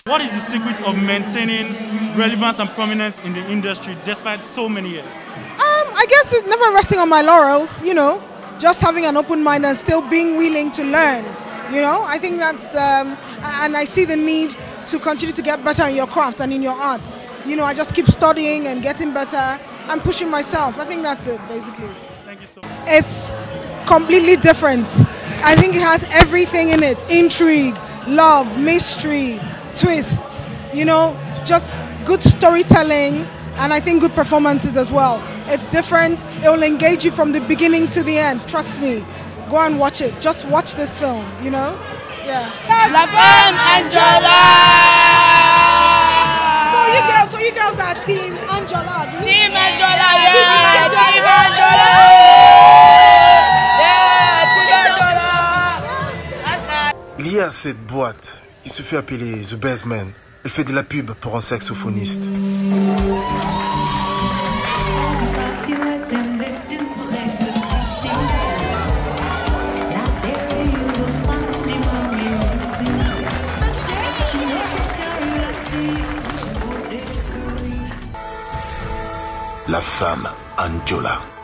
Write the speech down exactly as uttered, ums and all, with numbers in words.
What is the secret of maintaining relevance and prominence in the industry despite so many years? Um, I guess it's never resting on my laurels, you know, just having an open mind and still being willing to learn, you know. I think that's, um, and I see the need to continue to get better in your craft and in your art. You know, I just keep studying and getting better and pushing myself. I think that's it, basically. Thank you so much. It's completely different. I think it has everything in it: intrigue, love, mystery, twists, you know, just good storytelling, and I think good performances as well. It's different. It will engage you from the beginning to the end. Trust me. Go and watch it. Just watch this film, you know? Yeah. La Femme Anjola! So you girls, so you girls are Team Anjola. Team Anjola, yeah! Team Anjola! Yeah! Team Anjola! Il y a cette boîte qui se fait appeler The Basement. Elle fait de la pub pour un saxophoniste. La Femme Anjola.